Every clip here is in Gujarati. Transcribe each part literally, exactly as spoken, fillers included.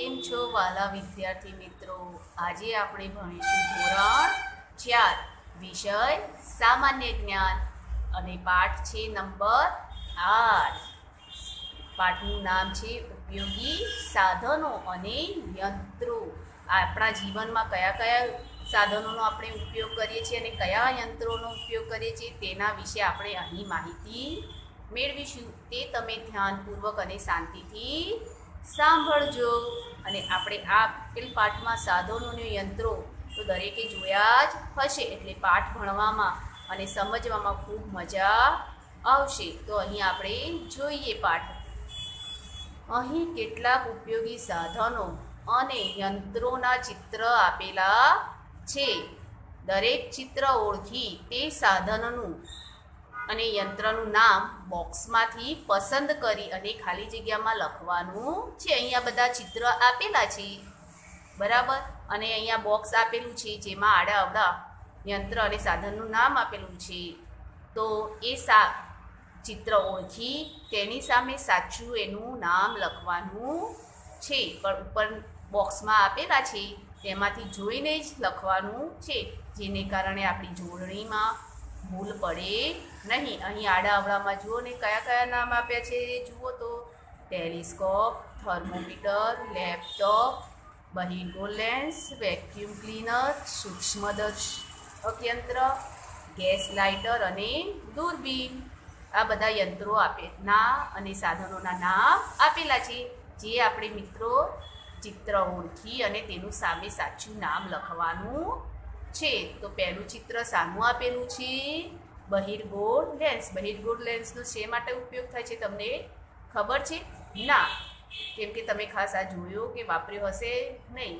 કેમ છો વાલા વિદ્યાર્થી મિત્રો? આજે આપણે ભણીશું ધોરણ ચાર વિષય સામાન્ય જ્ઞાન અને પાઠ છે નંબર આઠ. પાઠનું નામ છે ઉપયોગી સાધનો અને યંત્રો. આપણા જીવનમાં કયા કયા સાધનોનો આપણે ઉપયોગ કરીએ છીએ અને કયા યંત્રોનો ઉપયોગ કરીએ છીએ તેના વિશે આપણે અહીં માહિતી મેળવીશું. તે તમે ધ્યાનપૂર્વક અને શાંતિથી સાંભળજો. અને આપણે આ આપેલ પાઠમાં સાધનો અને યંત્રો તો દરેકે જોયા જ હશે, એટલે પાઠ ભણવામાં અને સમજવામાં ખૂબ મજા આવશે. તો અહીં આપણે જોઈએ પાઠ. અહીં કેટલાક ઉપયોગી સાધનો અને યંત્રોના ચિત્ર આપેલા છે. દરેક ચિત્ર ઓળખી તે સાધનનું અને યંત્રનું નામ બોક્સમાંથી પસંદ કરી અને ખાલી જગ્યામાં લખવાનું છે. અહીંયા બધા ચિત્ર આપેલા છે, બરાબર. અને અહીંયા બોક્સ આપેલું છે જેમાં આડા અવડા યંત્ર અને સાધનનું નામ આપેલું છે. તો એ સા ચિત્ર ઓળખી તેની સામે સાચું એનું નામ લખવાનું છે. પણ ઉપર બોક્સમાં આપેલા છે તેમાંથી જોઈને જ લખવાનું છે, જેને કારણે આપણી જોડણીમાં ભૂલ પડે નહીં. અહીં આડા અવડામાં જુઓ ને કયા કયા નામ આપ્યા છે જુઓ તો: ટેલિસ્કોપ, થર્મોમીટર, લેપટોપ, બહિર્ગોળ લેન્સ, વેક્યુમ ક્લીનર, સૂક્ષ્મદર્શક યંત્ર, ગેસ લાઇટર અને દૂરબીન. આ બધા યંત્રો આપે ના અને સાધનોના નામ આપેલા છે, જે આપણે મિત્રો ચિત્ર ઓળખી અને તેનું સામે સાચું નામ લખવાનું છે. તો પહેલું ચિત્ર સામું આપેલું છે બહિર્ગોળ લેન્સ. બહિર્ગોળ લેન્સનો શા માટે ઉપયોગ થાય છે તમને ખબર છે? ના, કેમ કે તમે ખાસ આ જોયો કે વાપર્યો હશે નહીં.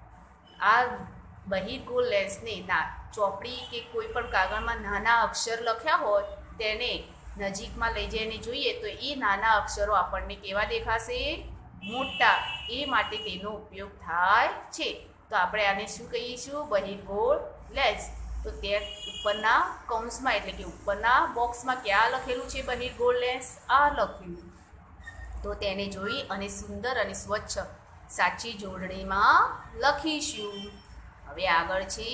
આ બહિર્ગોળ લેન્સને ના ચોપડી કે કોઈ પણ કાગળમાં નાના અક્ષર લખ્યા હોય તેને નજીકમાં લઈ જઈને જોઈએ તો એ નાના અક્ષરો આપણને કેવા દેખાશે? મોટા. એ માટે તેનો ઉપયોગ થાય છે. તો આપણે આને શું કહીશું? બહિર્ગોળ લેન્સ. તો તે ઉપરના કૌંસમાં એટલે કે ઉપરના બોક્સમાં ક્યાં લખેલું છે બહિર્ગોળ લેન્સ? આ લખ્યું. તો તેને જોઈ અને સુંદર અને સ્વચ્છ સાચી જોડણીમાં લખીશું. હવે આગળ છે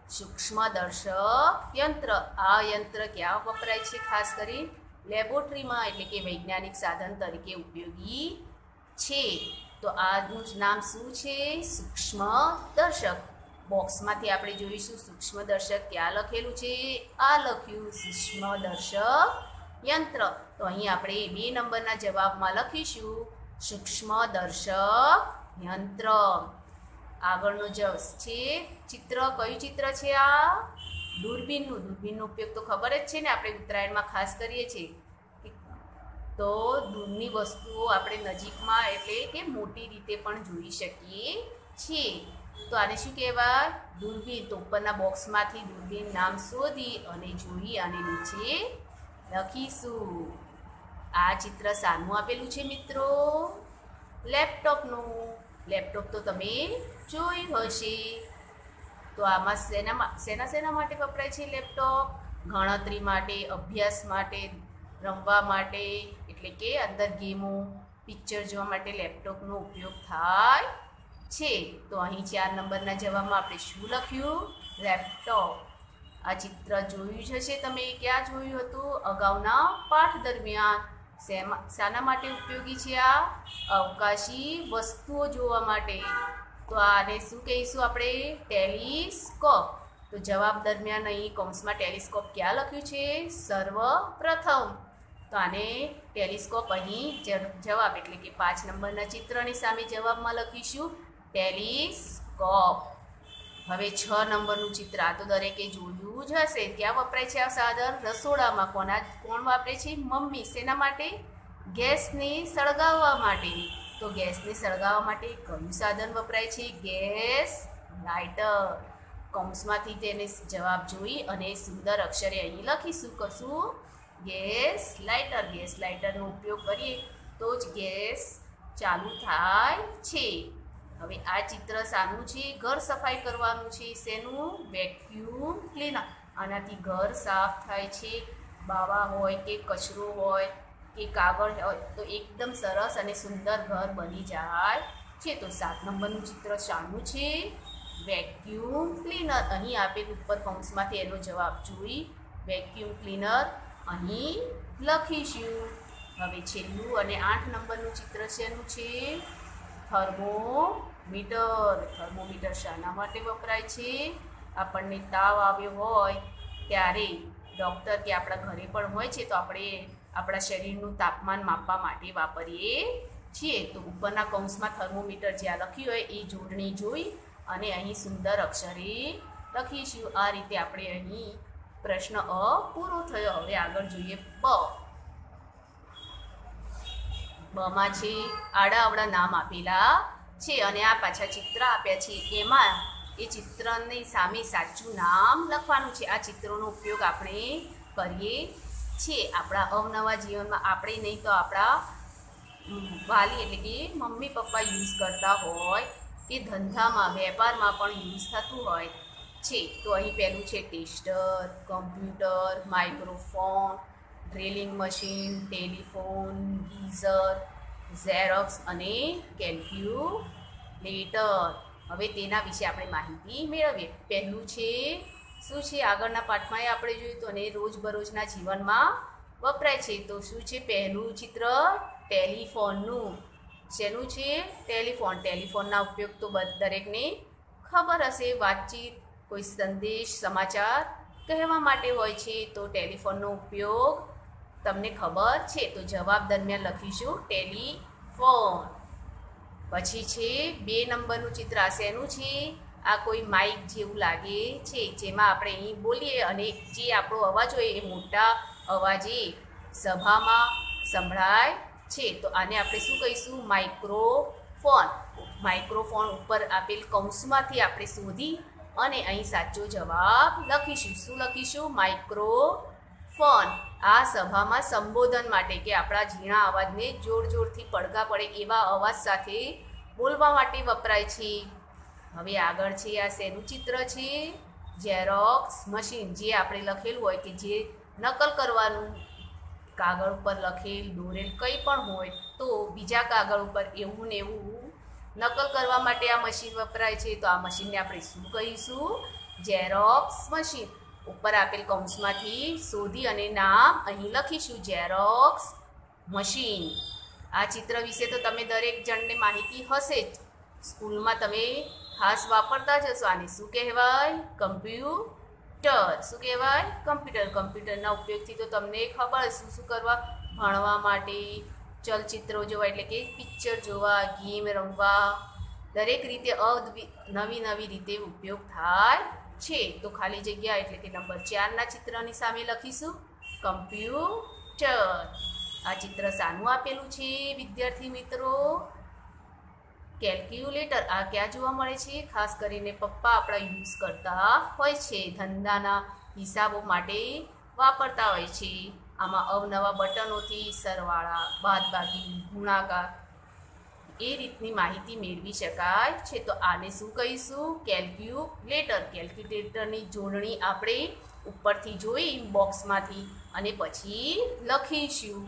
સૂક્ષ્મદર્શક યંત્ર. આ યંત્ર ક્યાં વપરાય છે? ખાસ કરી લેબોરેટરીમાં, એટલે કે વૈજ્ઞાનિક સાધન તરીકે ઉપયોગી છે. તો આનું નામ શું છે? સૂક્ષ્મદર્શક. બોક્સમાંથી આપણે જોઈશું સૂક્ષ્મદર્શક ક્યાં લખેલું છે? આ લખ્યું સૂક્ષ્મદર્શક યંત્ર. તો અહીં આપણે બે નંબરના જવાબમાં લખીશું સૂક્ષ્મદર્શક યંત્ર. આગળનો જવાબ છે ચિત્ર. કયું ચિત્ર છે આ? દૂરબીનનું. દૂરબીનનો ઉપયોગ તો ખબર જ છે ને, આપણે ઉત્તરાયણમાં ખાસ કરીએ છીએ. તો દૂરની વસ્તુઓ આપણે નજીકમાં એટલે કે મોટી રીતે પણ જોઈ શકીએ છીએ. તો આને શું કહેવાય? દૂરબીન. તો ઉપરના બોક્સમાંથી દૂરબીન નામ શોધી અને જોઈ અને નીચે લખીશું. આ ચિત્ર સામું આપેલું છે મિત્રો લેપટોપનું. લેપટોપ તો તમે જોયું હશે. તો આમાં શેના શેના શેના માટે વપરાય છે લેપટોપ? ગણતરી માટે, અભ્યાસ માટે, રમવા માટે, એટલે કે અંદર ગેમો, પિક્ચર જોવા માટે લેપટોપનો ઉપયોગ થાય છે. તો અહીં ચાર નંબરના જવાબમાં આપણે શું લખ્યું? લેપટોપ. આ ચિત્ર જોયું જ હશે તમે. ક્યાં જોયું હતું? અગાઉના પાઠ દરમિયાન. શેમાં શાના માટે ઉપયોગી છે આ? અવકાશી વસ્તુઓ જોવા માટે. તો આને શું કહીશું આપણે? ટેલિસ્કોપ. તો જવાબ દરમિયાન અહીં કૌંસમાં ટેલિસ્કોપ ક્યાં લખ્યું છે? સર્વપ્રથમ. તો આને ટેલિસ્કોપ અહીં જવાબ એટલે કે પાંચ નંબરના ચિત્રની સામે જવાબમાં લખીશું ટેલિસ્કોપ. હવે છ નંબરનું ચિત્ર. આ તો દરેકે જોયું જ હશે. ક્યાં વપરાય છે આ સાધન? રસોડામાં. કોના કોણ વાપરે છે? મમ્મી. શેના માટે? ગેસને સળગાવવા માટે. તો ગેસને સળગાવવા માટે કયું સાધન વપરાય છે? Gas lighter. કૌંસમાંથી તેને જવાબ જોઈ અને સુંદર અક્ષરે અહીં લખીશું કશું? Gas lighter. ગેસ લાઇટરનો ઉપયોગ કરીએ તો જ ગેસ ચાલુ થાય છે. હવે આ ચિત્ર સાનું છે? ઘર સફાઈ કરવાનું છે. શેનું? Vacuum cleaner. આનાથી ઘર સાફ થાય છે. બાવા હોય કે કચરો હોય કે કાગળ હોય તો એકદમ સરસ અને સુંદર ઘર બની જાય છે. તો સાત નંબરનું ચિત્ર શાનું છે? Vacuum cleaner. અહીં આપેલ ઉપર કૌંસમાંથી એનો જવાબ જોઈ વેક્યુમ ક્લીનર અહીં લખીશું. હવે છેલ્લું અને આઠ નંબરનું ચિત્ર શેનું છે? થર્મોમીટર. થર્મોમીટર શાના માટે વપરાય છે? આપણને તાવ આવ્યો હોય ત્યારે ડૉક્ટર કે આપણા ઘરે પણ હોય છે તો આપણે આપણા શરીરનું તાપમાન માપવા માટે વાપરીએ છીએ. તો ઉપરના કૌંસમાં થર્મોમીટર જ્યાં લખ્યું હોય એ જોડણી જોઈ અને અહીં સુંદર અક્ષરે લખીશું. આ રીતે આપણે અહીં પ્રશ્ન અ પૂરો થયો. હવે આગળ જોઈએ બ. બમાં છે આડા અવડા નામ આપેલા છે અને આ પાછા ચિત્ર આપ્યા છે. એમાં એ ચિત્રની સામે સાચું નામ લખવાનું છે. આ ચિત્રોનો ઉપયોગ આપણે કરીએ છીએ આપણા અવનવા જીવનમાં. આપણે નહીં તો આપણા વાલી એટલે કે મમ્મી પપ્પા યુઝ કરતા હોય કે ધંધામાં વેપારમાં પણ યુઝ થતું હોય છે. તો અહીં પહેલું છે tester, computer, microphone, drilling machine, telephone, geyser, xerox અને કેલ્ક્યુલેટર. હવે તેના વિશે આપણે માહિતી મેળવીએ. પહેલું છે શું છે? આગળના પાઠમાં આપણે જોયું તો અને રોજબરોજના જીવનમાં વપરાય છે. તો શું છે પહેલું ચિત્ર? ટેલિફોનનું. શેનું છે? ટેલિફોન. ટેલિફોનના ઉપયોગ તો દરેકને ખબર હશે. વાતચીત, કોઈ સંદેશ, સમાચાર કહેવા માટે હોય છે. તો ટેલિફોનનો ઉપયોગ તમને ખબર છે. તો જવાબ દરમિયાન લખીશું ટેલિફોન. પછી છે બે નંબરનું ચિત્ર. આ શેનું છે? આ કોઈ માઇક જેવું લાગે છે જેમાં આપણે અહીં બોલીએ અને જે આપણો અવાજ હોય એ મોટા અવાજે સભામાં સંભળાય છે. તો આને આપણે શું કહીશું? માઇક્રોફોન. માઇક્રોફોન ઉપર આપેલ કૌંસમાંથી આપણે શોધી અને અહીં સાચો જવાબ લખીશું. શું લખીશું? માઇક્રોફોન. આ સભામાં સંબોધન માટે કે આપણા ઝીણા અવાજને જોર જોરથી પડઘા પડે એવા અવાજ સાથે બોલવા માટે વપરાય છે. હવે આગળ છે આ શેનું ચિત્ર છે? Xerox machine. જે આપણે લખેલું હોય કે જે નકલ કરવાનું, કાગળ ઉપર લખેલ દોરેલ કંઈ પણ હોય તો બીજા કાગળ ઉપર એવું ને એવું નકલ કરવા માટે આ મશીન વપરાય છે. તો આ મશીનને આપણે શું કહીશું? Xerox machine. ઉપર આપેલ કૌંસમાંથી શોધી અને નામ અહીં લખીશું ઝેરોક્સ મશીન. આ ચિત્ર વિશે તો તમે દરેક જણને માહિતી હશે જ. સ્કૂલમાં તમે ખાસ વાપરતા જ હશો. આને શું કહેવાય? કમ્પ્યુટર. શું કહેવાય? કમ્પ્યુટર. કમ્પ્યુટરના ઉપયોગથી તો તમને ખબર શું શું કરવા? ભણવા માટે, ચલચિત્રો જોવા એટલે કે પિક્ચર જોવા, ગેમ રમવા, દરેક રીતે નવી નવી રીતે ઉપયોગ થાય છે. તો ખાલી જગ્યા એટલે કે નંબર ચારના ચિત્રની સામે લખીશું કમ્પ્યુટર. આ ચિત્ર શાનું આપેલું છે વિદ્યાર્થી મિત્રો? કેલ્ક્યુલેટર. આ ક્યાં જોવા મળે છે? ખાસ કરીને પપ્પા આપણા યુઝ કરતા હોય છે. ધંધાના હિસાબો માટે વાપરતા હોય છે. આમાં અવનવા બટનોથી સરવાળા, બાદબાકી, ગુણાકાર એ રીતની માહિતી મેળવી શકાય છે. તો આને શું કહીશું? કેલ્ક્યુલેટર. કેલ્ક્યુલેટરની જોડણી આપણે ઉપરથી જોઈ બોક્સમાંથી અને પછી લખીશું.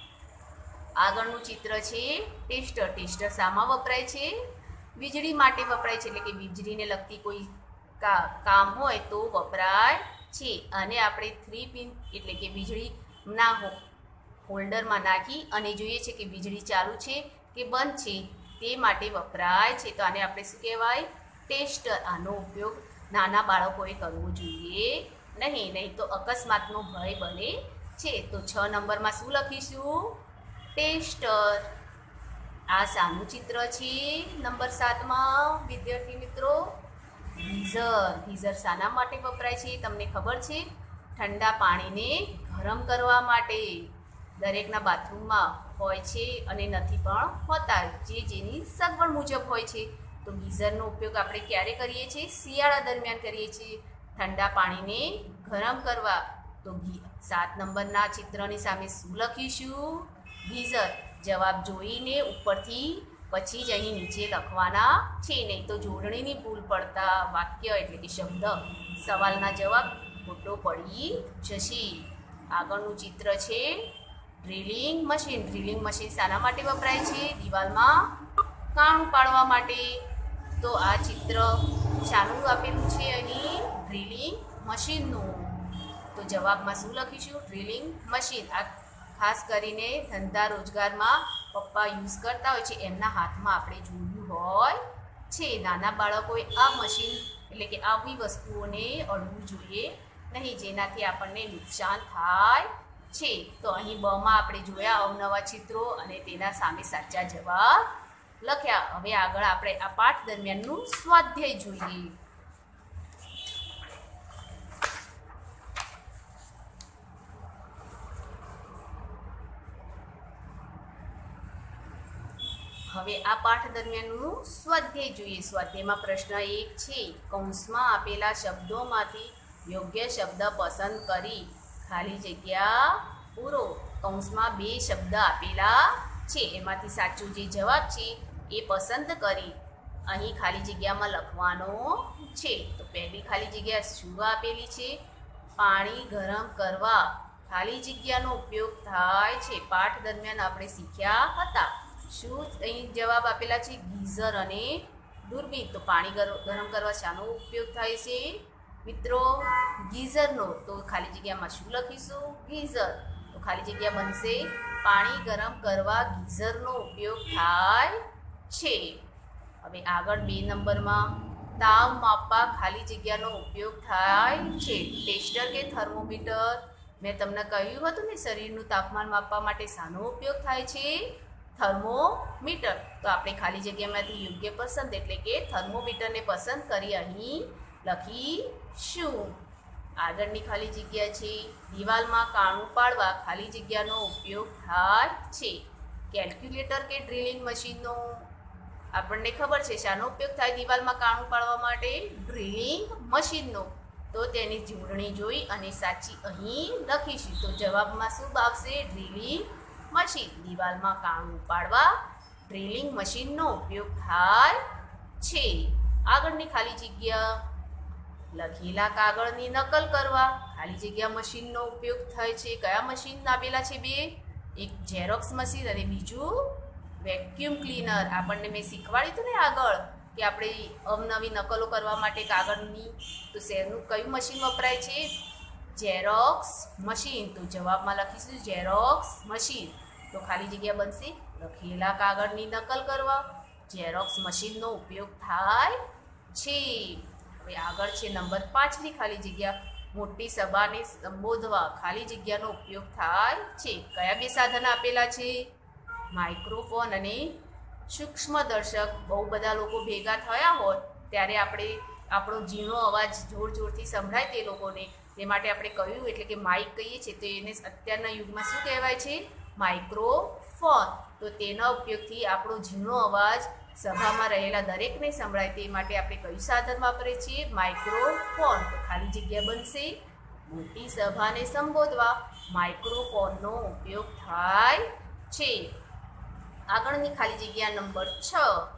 આગળનું ચિત્ર છે ટેસ્ટર. ટેસ્ટર શામાં વપરાય છે? વીજળી માટે વપરાય છે. એટલે કે વીજળીને લગતી કોઈ કામ હોય તો વપરાય છે. અને આપણે થ્રી પિન એટલે કે વીજળીના હોલ્ડરમાં નાખી અને જોઈએ છે કે વીજળી ચાલુ છે કે બંધ છે તે માટે વપરાય છે. તો આને આપણે શું કહેવાય? ટેસ્ટર. આનો ઉપયોગ નાના બાળકોએ કરવો જોઈએ નહીં, નહીં તો અકસ્માતનો ભય બને છે. તો છ નંબરમાં શું લખીશું? ટેસ્ટર. આ શાનું ચિત્ર છે નંબર સાતમાં વિદ્યાર્થી મિત્રો? ગીઝર. ગીઝર શાના માટે વપરાય છે તમને ખબર છે? ઠંડા પાણીને ગરમ કરવા માટે. દરેકના બાથરૂમમાં હોય છે અને નથી પણ હોતા, જે જેની સગવડ મુજબ હોય છે. તો ગીઝરનો ઉપયોગ આપણે ક્યારે કરીએ છીએ? શિયાળા દરમિયાન કરીએ છીએ ઠંડા પાણીને ગરમ કરવા. તો સાત નંબરના ચિત્રની સામે શું લખીશું? ગીઝર. જવાબ જોઈને ઉપરથી પછી જ અહીં નીચે લખવાના છે, નહીં તો જોડણીની ભૂલ પડતા વાક્ય એટલે કે શબ્દ સવાલના જવાબ ખોટો પડી જશે. આગળનું ચિત્ર છે ડ્રિલિંગ મશીન. ડ્રિલિંગ મશીન શાના માટે વપરાય છે? દિવાલમાં કાણું પાડવા માટે. તો આ ચિત્ર શાનું આપેલું છે અહીં? ડ્રિલિંગ મશીનનું. તો જવાબમાં શું લખીશું? Drilling machine. આ ખાસ કરીને ધંધા રોજગારમાં પપ્પા યુઝ કરતા હોય છે, એમના હાથમાં આપણે જોયું હોય છે. નાના બાળકોએ આ મશીન એટલે કે આવી વસ્તુઓને અડવું જોઈએ નહીં, જેનાથી આપણને નુકસાન થાય છે. તો અહીં બમાં આપણે જોયા અવનવા ચિત્રો અને તેના સામે સાચા જવાબ લખ્યા. હવે આગળ આપણે આ પાઠ દરમિયાનનું સ્વાધ્યાય જોઈએ. હવે આ પાઠ દરમિયાનનું સ્વાધ્યાય જોઈએ. સ્વાધ્યાયમાં પ્રશ્ન એક છે, કૌંસમાં આપેલા શબ્દોમાંથી યોગ્ય શબ્દ પસંદ કરી ખાલી જગ્યા પૂરો. કૌંસમાં બે શબ્દ આપેલા છે, એમાંથી સાચો જે જવાબ છે એ પસંદ કરી અહીં ખાલી જગ્યામાં લખવાનો છે. તો પહેલી ખાલી જગ્યા શું આપેલી છે? પાણી ગરમ કરવા ખાલી જગ્યાનો ઉપયોગ થાય છે. પાઠ દરમિયાન આપણે શીખ્યા હતા. શું અહીં જવાબ આપેલા છે? ગીઝર અને દૂરબીન. તો પાણી ગરમ કરવા શાનો ઉપયોગ થાય છે મિત્રો? ગીઝરનો. તો ખાલી જગ્યામાં શું લખીશું? ગીઝર. તો ખાલી જગ્યા બનશે પાણી ગરમ કરવા ગીઝરનો ઉપયોગ થાય છે. હવે આગળ બે નંબરમાં તાવ માપવા ખાલી જગ્યાનો ઉપયોગ થાય છે. ટેસ્ટર કે થર્મોમીટર. મેં તમને કહ્યું હતું ને, શરીરનું તાપમાન માપવા માટે શાનો ઉપયોગ થાય છે? થર્મોમીટર. તો આપણે ખાલી જગ્યામાંથી યોગ્ય પસંદ એટલે કે થર્મોમીટરને પસંદ કરી અહીં લખીશું. આગળની ખાલી જગ્યા છે, દિવાલમાં કાણું પાડવા ખાલી જગ્યાનો ઉપયોગ થાય છે. કેલ્ક્યુલેટર કે ડ્રિલિંગ મશીનનો. આપણને ખબર છે શાનો ઉપયોગ થાય દિવાલમાં કાણું પાડવા માટે? ડ્રિલિંગ મશીનનો. તો તેની જોડણી જોઈ અને સાચી અહીં લખીશું. તો જવાબમાં શું આવશે? Drilling machine. દિવાલમાં કાણું પાડવા ડ્રિલિંગ મશીનનો ઉપયોગ થાય છે. આગળની ખાલી જગ્યા, લખેલા કાગળની નકલ કરવા ખાલી જગ્યા મશીનનો ઉપયોગ થાય છે. કયા મશીન આપેલા છે? બે. એક ઝેરોક્સ મશીન અને બીજું વેક્યુમ ક્લીનર. આપણને મેં શીખવાડ્યું હતું ને આગળ કે આપણે અવનવી નકલો કરવા માટે કાગળની, તો શેરનું કયું મશીન વપરાય છે? Xerox machine. તો જવાબમાં લખીશું ઝેરોક્સ મશીન. તો ખાલી જગ્યા બનશે લખેલા કાગળની નકલ કરવા ઝેરોક્સ મશીનનો ઉપયોગ થાય છે. હવે આગળ છે નંબર પાંચની ખાલી જગ્યા, મોટી સભાને સંબોધવા ખાલી જગ્યાનો ઉપયોગ થાય છે. કયા બે સાધન આપેલા છે? માઇક્રોફોન અને સૂક્ષ્મદર્શક. બહુ બધા લોકો ભેગા થયા હોય ત્યારે આપણે આપણો ઝીણો અવાજ જોર જોરથી સંભળાય તે લોકોને, તે માટે આપણે કહ્યું એટલે કે માઇક કહીએ છીએ. તો એને અત્યારના યુગમાં શું કહેવાય છે? માઇક્રોફોન. તો તેના ઉપયોગથી આપણો ઝીણો અવાજ સભામાં રહેલા દરેકને સંભળાય તે માટે આપણે કયું સાધન વાપરીએ છીએ? માઇક્રોફોન. તો ખાલી જગ્યા બનશે મોટી સભાને સંબોધવા માઇક્રોફોનનો ઉપયોગ થાય છે. આગળની ખાલી જગ્યા નંબર છ,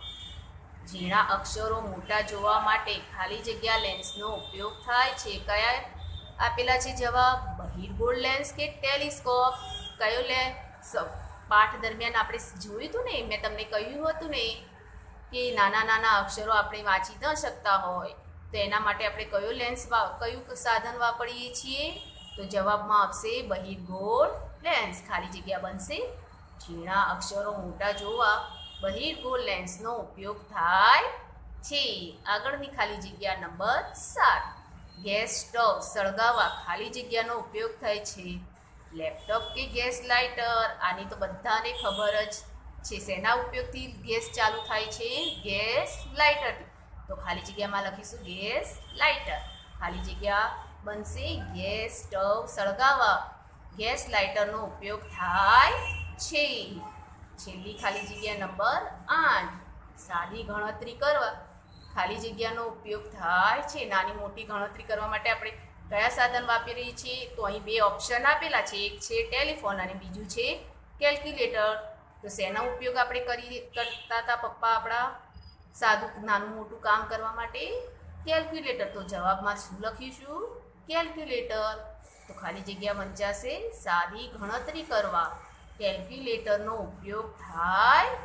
ઝીણા અક્ષરો મોટા જોવા માટે ખાલી જગ્યા લેન્સનો ઉપયોગ થાય છે. કયા આપેલા છે જવાબ? બહિર્ગોળ લેન્સ કે ટેલિસ્કોપ. કયો લેન્સ? પાઠ દરમિયાન આપણે જોયું હતું ને, મેં તમને કહ્યું હતું ને કે નાના નાના અક્ષરો આપણે વાંચી ન શકતા હોય તો એના માટે આપણે કયો લેન્સ કયું સાધન વાપરીએ છીએ? તો જવાબમાં આવશે બહિર્ગોળ લેન્સ. ખાલી જગ્યા બનશે ઝીણા અક્ષરો મોટા જોવા બહિર્ગોળ લેન્સનો ઉપયોગ થાય છે. આગળની ખાલી જગ્યા નંબર સાત, ગેસ સ્ટવ સળગાવવા ખાલી જગ્યાનો ઉપયોગ થાય છે. લેપટોપ કે ગેસ લાઇટર. આની તો બધાને ખબર જ છે. શેના ઉપયોગથી ગેસ ચાલુ થાય છે? Gas lighter. તો ખાલી જગ્યામાં લખીશું ગેસ લાઇટર. ખાલી જગ્યા બનશે ગેસ સ્ટવ સળગાવવા ગેસ લાઇટરનો ઉપયોગ થાય છે. છેલ્લી ખાલી જગ્યા નંબર આઠ, સાદી ગણતરી કરવા ખાલી જગ્યાનો ઉપયોગ થાય છે. નાની મોટી ગણતરી કરવા માટે આપણે કયા સાધન વાપરીએ છીએ? તો અહીં બે ઓપ્શન આપેલા છે, એક છે ટેલિફોન અને બીજું છે કેલ્ક્યુલેટર. તો શેનો ઉપયોગ આપણે કરી કરતા હતા પપ્પા આપણા સાદું નાનું મોટું કામ કરવા માટે? કેલ્ક્યુલેટર. તો જવાબમાં શું લખીશું? કેલ્ક્યુલેટર. તો ખાલી જગ્યા વંચાશે સાદી ગણતરી કરવા કેલ્ક્યુલેટરનો ઉપયોગ થાય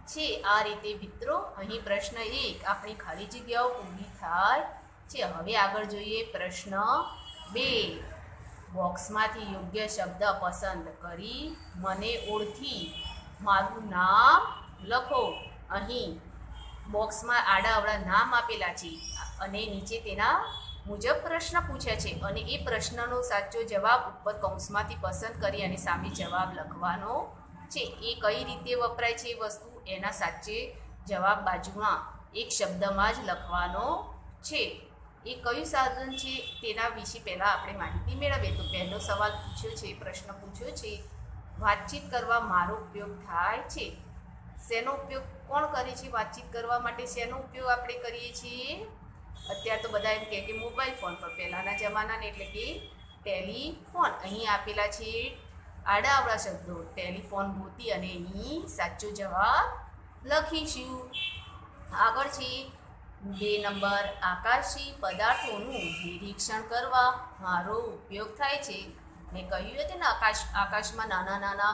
છે। આ રીતે મિત્રો અહીં પ્રશ્ન એક આપણી ખાલી જગ્યાઓ પૂરી થાય છે। હવે આગળ જોઈએ પ્રશ્ન બે। બોક્સમાંથી યોગ્ય શબ્દ પસંદ કરી મને ઓળખી મારું નામ લખો। અહીં બોક્સમાં આડા અવળા નામ આપેલા છે અને નીચે તેના મુજબ પ્રશ્ન પૂછ્યા છે અને એ પ્રશ્નનો સાચો જવાબ ઉપર કૌંસમાંથી પસંદ કરી અને સામે જવાબ લખવાનો છે। એ કઈ રીતે વપરાય છે એ વસ્તુ એના સાચે જવાબ બાજુમાં એક શબ્દમાં જ લખવાનો છે। એ કયું સાધન છે તેના વિશે પહેલાં આપણે માહિતી મેળવીએ। તો પહેલો સવાલ પૂછ્યો છે, પ્રશ્ન પૂછ્યો છે, વાતચીત કરવા મારો ઉપયોગ થાય છે। શેનો ઉપયોગ કોણ કરે છે? વાતચીત કરવા માટે શેનો ઉપયોગ આપણે કરીએ છીએ? અત્યારે તો બધા એમ કહે કે મોબાઈલ ફોન, પર પહેલાંના જમાનાને એટલે કે ટેલિફોન। અહીં આપેલા છે આડા અવળા શબ્દો ટેલિફોન ગોતી અને અહીં સાચો જવાબ લખીશું। આગળ છે બે નંબર, આકાશી પદાર્થોનું નિરીક્ષણ કરવા મારો ઉપયોગ થાય છે। મેં કહ્યું હતું ને આકાશ આકાશમાં નાના નાના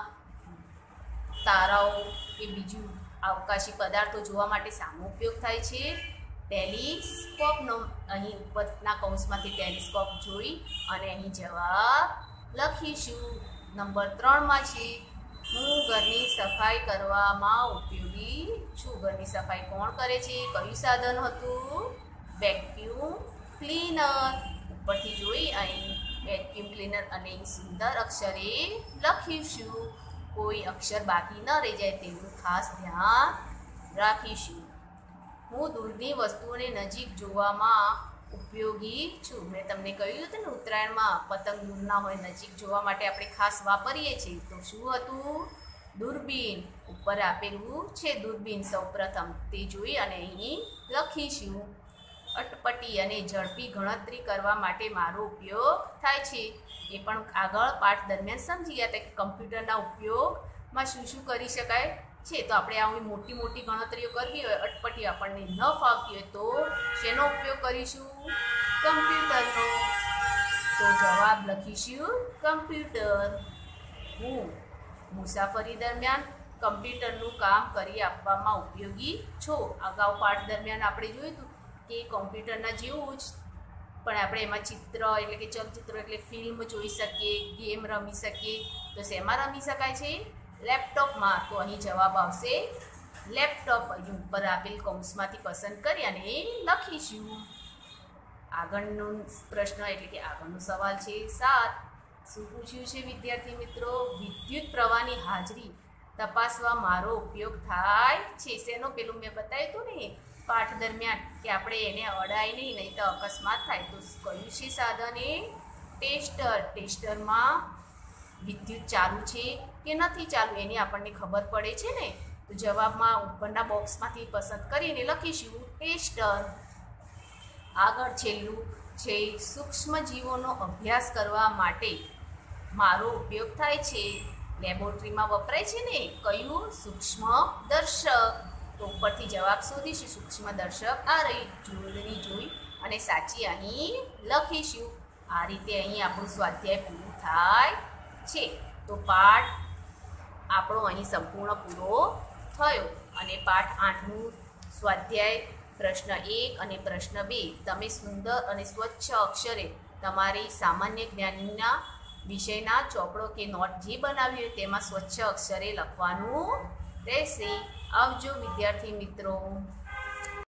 તારાઓ કે બીજું અવકાશી પદાર્થો જોવા માટે શાનો ઉપયોગ થાય છે? ટેલિસ્કોપનો। અહીં ઉપરના કૌંસમાંથી ટેલિસ્કોપ જોઈ અને અહીં જવાબ લખીશું। નંબર ત્રણમાં છે હું ઘરની સફાઈ કરવામાં ઉપયોગી છું। ઘરની સફાઈ કોણ કરે છે? કયું સાધન હતું? Vacuum cleaner. ઉપરથી જોઈ અહીં વેક્યુમ ક્લીનર અને સુંદર અક્ષરે લખીશું। કોઈ અક્ષર બાકી ન રહી જાય તેનું ખાસ ધ્યાન રાખીશું। હું દૂરની વસ્તુઓને નજીક જોવામાં ઉપયોગી છું। મેં તમને કહ્યું હતું ને ઉત્તરાયણમાં પતંગ દૂર ના હોય નજીક જોવા માટે આપણે ખાસ વાપરીએ છીએ। તો શું હતું? દૂરબીન। ઉપર આપેલું છે દૂરબીન સૌપ્રથમ તે જોઈ અને અહીં લખીશું। અટપટી અને ઝડપી ગણતરી કરવા માટે મારો ઉપયોગ થાય છે। એ પણ આગળ પાઠ દરમિયાન સમજી ગયા હતા કે કમ્પ્યુટરના ઉપયોગમાં શું શું કરી શકાય છે। તો આપણે આવી મોટી મોટી ગણતરીઓ કરવી હોય, અટપટી આપણને ન ફાવતી હોય તો શેનો ઉપયોગ કરીશું? કમ્પ્યુટરનો। તો જવાબ લખીશું કમ્પ્યુટર। હું મુસાફરી દરમિયાન કમ્પ્યુટરનું કામ કરી આપવામાં ઉપયોગી છું। અગાઉ પાઠ દરમિયાન આપણે જોયું હતું કે કમ્પ્યુટરના જેવું જ પણ આપણે એમાં ચિત્ર એટલે કે ચલચિત્ર એટલે ફિલ્મ જોઈ શકીએ, ગેમ રમી શકીએ। તો શેમાં રમી શકાય છે? લેપટોપમાં। તો અહીં જવાબ આવશે લેપટોપ। અહીં ઉપર આપેલ કૌંસમાંથી પસંદ કરી અને લખીશું। આગળનો પ્રશ્ન એટલે કે આગળનો સવાલ છે સાત। શું પૂછ્યું છે વિદ્યાર્થી મિત્રો? વિદ્યુત પ્રવાહની હાજરી તપાસવા મારો ઉપયોગ થાય છે। શેનો? પેલું મેં બતાવ્યું હતું ને પાઠ દરમિયાન કે આપણે એને અડાય નહીં નહીં તો અકસ્માત થાય। તો કયું છે સાધન? એ ટેસ્ટર। ટેસ્ટરમાં વિદ્યુત ચાલુ છે કે નથી ચાલુ એની આપણને ખબર પડે છે ને। તો જવાબમાં ઉપરના બોક્સમાંથી પસંદ કરીને લખીશું ટેસ્ટર। આગળ છેલ્લું છે સૂક્ષ્મ જીવોનો અભ્યાસ કરવા માટે મારો ઉપયોગ થાય છે। લેબોરેટરીમાં વપરાય છે ને કયું? સૂક્ષ્મ દર્શક। તો ઉપરથી જવાબ શોધીશું। સૂક્ષ્મ દર્શક આ રહી જોડણી જોઈ અને સાચી અહીં લખીશું। આ રીતે અહીં આપણું સ્વાધ્યાય પૂરું થાય છે। તો પાઠ આપણો અહીં સંપૂર્ણ પૂરો થયો અને પાઠ આઠનું સ્વાધ્યાય પ્રશ્ન એક અને પ્રશ્ન બે તમે સુંદર અને સ્વચ્છ અક્ષરે તમારી સામાન્ય જ્ઞાનના વિષયના ચોપડો કે નોટ જે બનાવી હોય તેમાં સ્વચ્છ અક્ષરે લખવાનું રહેશે। આવજો વિદ્યાર્થી મિત્રો।